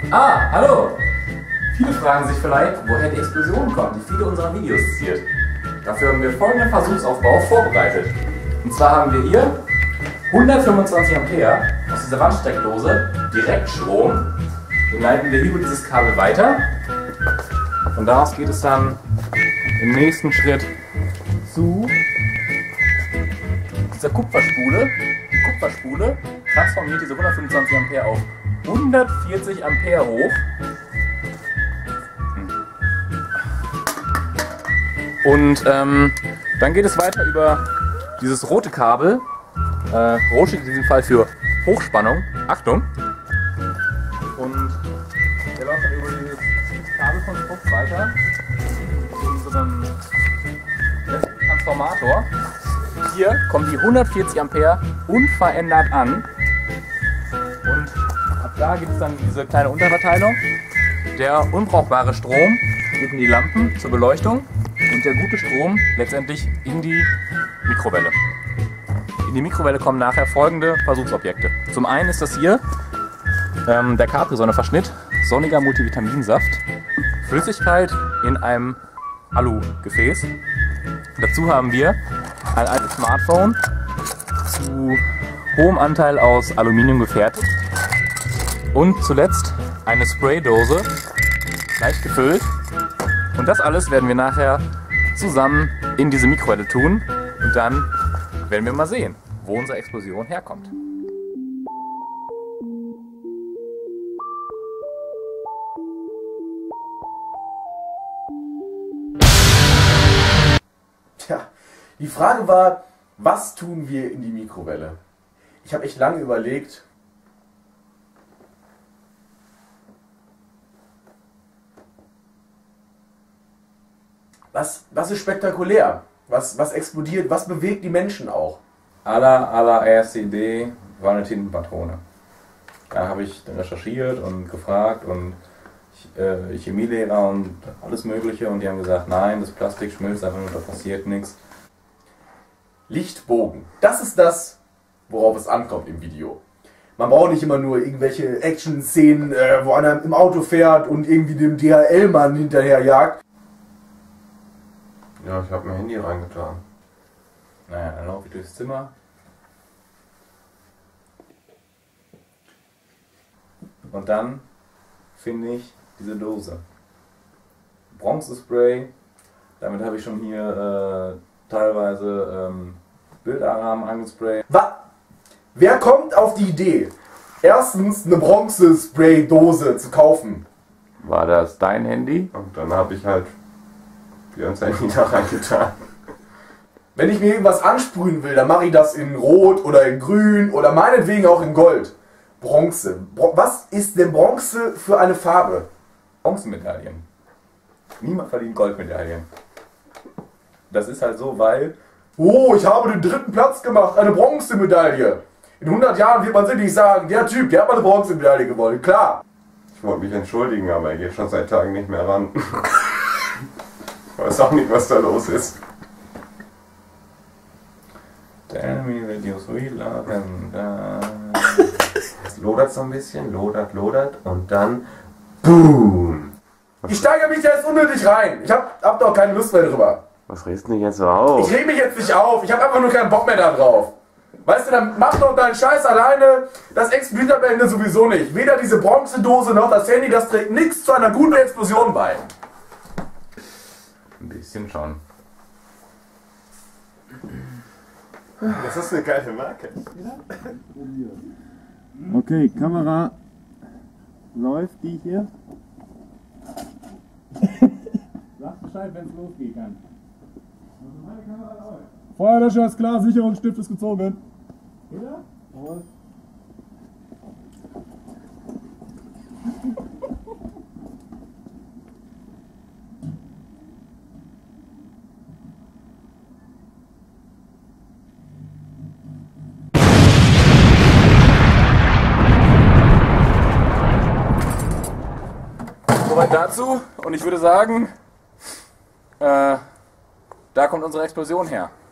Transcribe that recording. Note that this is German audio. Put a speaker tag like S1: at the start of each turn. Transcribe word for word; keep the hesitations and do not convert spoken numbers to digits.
S1: Ah, hallo! Viele fragen sich vielleicht, woher die Explosion kommt, die viele unserer Videos ziert. Dafür haben wir folgenden Versuchsaufbau vorbereitet. Und zwar haben wir hier hundertfünfundzwanzig Ampere aus dieser Wandsteckdose, Direktstrom. Den leiten wir über dieses Kabel weiter. Und daraus geht es dann im nächsten Schritt zu dieser Kupferspule. Die Kupferspule transformiert diese hundertfünfundzwanzig Ampere auf hundertvierzig Ampere hoch. Und ähm, dann geht es weiter über dieses rote Kabel. Äh, rot steht in diesem Fall für Hochspannung. Achtung! Und der läuft dann über dieses Kabelkonstrukt weiter zu unserem Transformator. Hier kommen die hundertvierzig Ampere unverändert an. Und ab da gibt es dann diese kleine Unterverteilung. Der unbrauchbare Strom geht in die Lampen zur Beleuchtung und der gute Strom letztendlich in die Mikrowelle. In die Mikrowelle kommen nachher folgende Versuchsobjekte. Zum einen ist das hier ähm, der Capri-Sonne-Verschnitt, sonniger Multivitaminsaft, Flüssigkeit in einem Alu-Gefäß. Dazu haben wir ein altes Smartphone zu hohem Anteil aus Aluminium gefertigt und zuletzt eine Spraydose, leicht gefüllt. Und das alles werden wir nachher zusammen in diese Mikrowelle tun und dann werden wir mal sehen, wo unsere Explosion herkommt.
S2: Tja, die Frage war, was tun wir in die Mikrowelle? Ich habe echt lange überlegt. Was, was ist spektakulär? Was, was explodiert? Was bewegt die Menschen auch?
S1: Aller, allererste Idee war eine Tintenpatrone. Da habe ich recherchiert und gefragt und äh, Chemielehrer und alles Mögliche und die haben gesagt, nein, das Plastik schmilzt einfach nur, da passiert nichts.
S2: Lichtbogen. Das ist das, worauf es ankommt im Video. Man braucht nicht immer nur irgendwelche Action-Szenen, äh, wo einer im Auto fährt und irgendwie dem D H L-Mann hinterher jagt.
S3: Ja, ich habe mein Handy reingetan.
S1: Naja, dann laufe ich durchs Zimmer. Und dann finde ich diese Dose. Bronzespray. Damit habe ich schon hier äh, teilweise ähm, Bilderrahmen angesprayt.
S2: Was? Wer kommt auf die Idee, erstens eine Bronzespray-Dose zu kaufen?
S1: War das dein Handy?
S3: Und dann habe ich halt Björns Handy da reingetan.
S2: Wenn ich mir irgendwas ansprühen will, dann mache ich das in Rot oder in Grün oder meinetwegen auch in Gold. Bronze. Bro- Was ist denn Bronze für eine Farbe?
S1: Bronzemedaillen. Niemand verdient Goldmedaillen. Das ist halt so, weil...
S2: Oh, ich habe den dritten Platz gemacht, eine Bronzemedaille. In hundert Jahren wird man sicherlich sagen, der Typ, der hat mal eine Bronzemedaille gewonnen. Klar.
S3: Ich wollte mich entschuldigen, aber er geht schon seit Tagen nicht mehr ran. Ich weiß auch nicht, was da los ist.
S1: Tell me that you're sweet love and
S3: Es lodert so ein bisschen, lodert, lodert und dann BOOM!
S2: Ich steigere mich da jetzt unnötig rein. Ich hab, hab doch keine Lust mehr drüber.
S3: Was redest du denn jetzt so auf?
S2: Ich reg mich jetzt nicht auf. Ich hab einfach nur keinen Bock mehr da drauf. Weißt du, dann mach doch deinen Scheiß alleine. Das explodiert am Ende sowieso nicht. Weder diese Bronzedose noch das Handy, das trägt nichts zu einer guten Explosion bei.
S1: ein bisschen schon.
S3: Das ist eine geile Marke.
S4: Okay, Kamera läuft die hier. Sag Bescheid, wenn es losgehen kann. Also meine Kamera läuft. Feuerlöscher ist klar, Sicherungsstift ist gezogen. Oder? Jawohl.
S1: Soweit dazu und ich würde sagen, äh, da kommt unsere Explosion her.